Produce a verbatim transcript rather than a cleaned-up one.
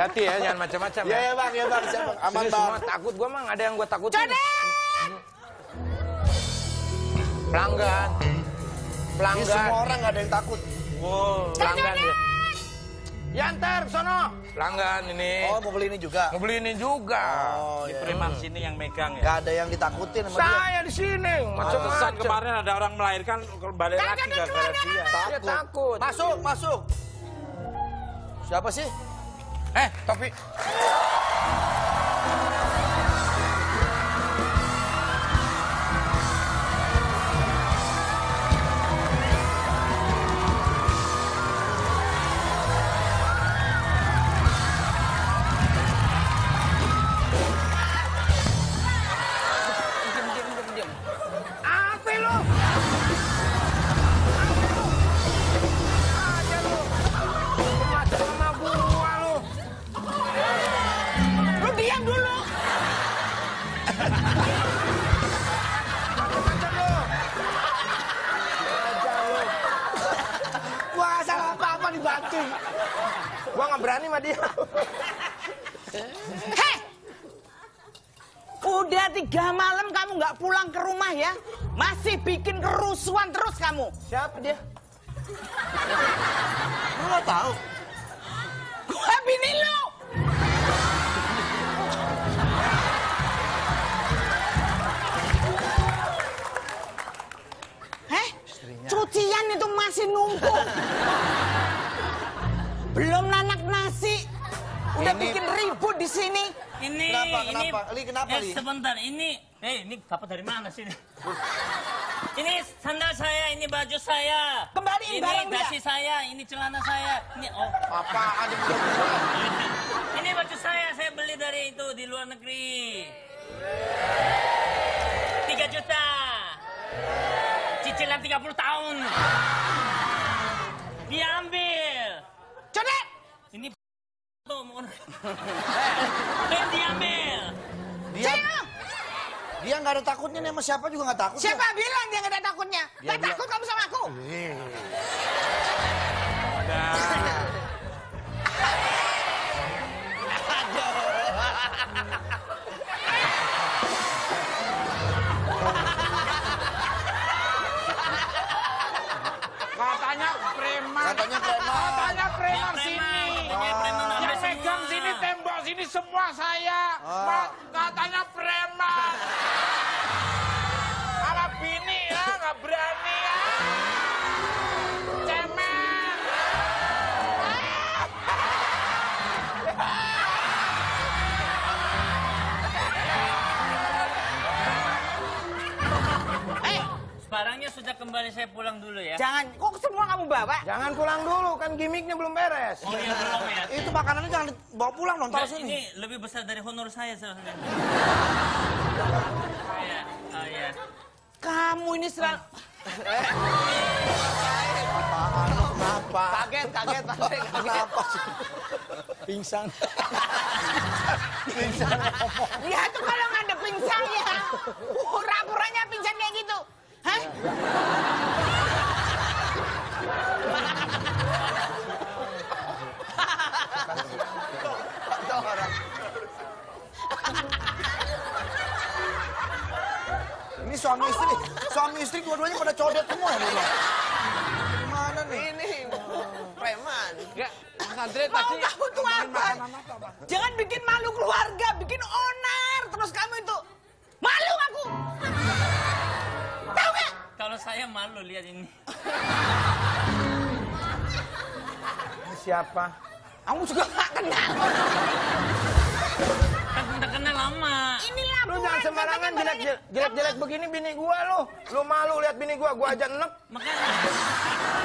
Hati-hati ya, jangan macam-macam ya. Iya ya bang, ya bang, siapa? Aman Sini bang. semua takut, gua mah nggak ada yang gua takutin. Codet! Pelanggan. Pelanggan. Ini semua orang nggak ada yang takut. Wow, pelanggan ya. Ya ntar, sono. Pelanggan ini. Oh, mau beli ini juga? Mau beli ini juga. Oh, Ini iya. preman sini yang megang ya. Gak ada yang ditakutin sama dia. Saya di sini, Pantesan macam-macam. kemarin ada orang melahirkan balik lagi gara-gara dia. Dia takut. Masuk, masuk. Siapa sih? Eh, topi. Apa lu? Aja lu. Macam sama gua lu. Lu diam dulu. Macam-macam lu. Aja lu. Gua gak salah apa-apa dibanting. Gua nggak berani sama dia. Heh! Udah tiga malam kamu nggak pulang ke rumah ya? Masih bikin kerusuhan terus kamu. Siapa dia? Lu gak tahu? Gua bini lu. Heh? Cucian itu masih numpuk. Belum nanak nasi. Udah Ini- bikin ribut di sini. Ini, Kenapa, ini, kenapa? Li, kenapa, eh, Li? sebentar, ini, eh, ini dapat dari mana sih? Ini sandal saya, ini baju saya. Kembaliin ini barang dia. dasi saya, ini celana saya. Ini, oh, Apaan di mulut gua? ini baju saya, saya beli dari itu di luar negeri. Tiga juta. Cicilan tiga puluh tahun. Diambil. Codet! Ini tuh, mau Ben diambil. Dia, Saya! dia gak ada takutnya nih sama siapa juga gak takut. Siapa ya? bilang dia nggak ada takutnya? Dia Nggak bilang- takut kamu sama aku? Katanya preman. Katanya preman. Katanya preman Dia sini. preman, katanya preman ada Yang pegang semua. sini, tembok sini semua saya. Ah. Ma- Katanya preman. Sama bini ya, nggak berani ya. Cemen. Eh, Barangnya sudah kembali, saya pulang dulu ya. jangan. Kok semua kamu bawa? Jangan pulang dulu, kan gimmicknya belum beres. Oh iya belum ya. Itu makanannya jangan dibawa pulang dong, taruh Nggak, sini. ini lebih besar dari honor saya sebenarnya. Iya, oh iya. Kamu ini selalu... Apaan lu, kenapa? Kaget, kaget, kaget. Kenapa sih? Pingsan. Dia tuh kalau ngadepin saya, pura-puranya pingsan kayak gitu. Hah? Ini suami istri, suami istri dua-duanya pada codet semua ya, Bro? Gimana nih? Ini preman. Enggak, Mas Andre Mau tadi kamu tuh apa? Jangan bikin malu keluarga, bikin onar. Terus kamu itu malu aku. Tahu nggak? Kalau saya malu lihat ini. Ini siapa? Kamu juga nggak kenal. Kan udah kenal lama. Ini Lu laporan. jangan sembarangan katanya jelek jelek jelek begini bini gua lu. Lu malu lihat bini gua, gua aja enek. Makanya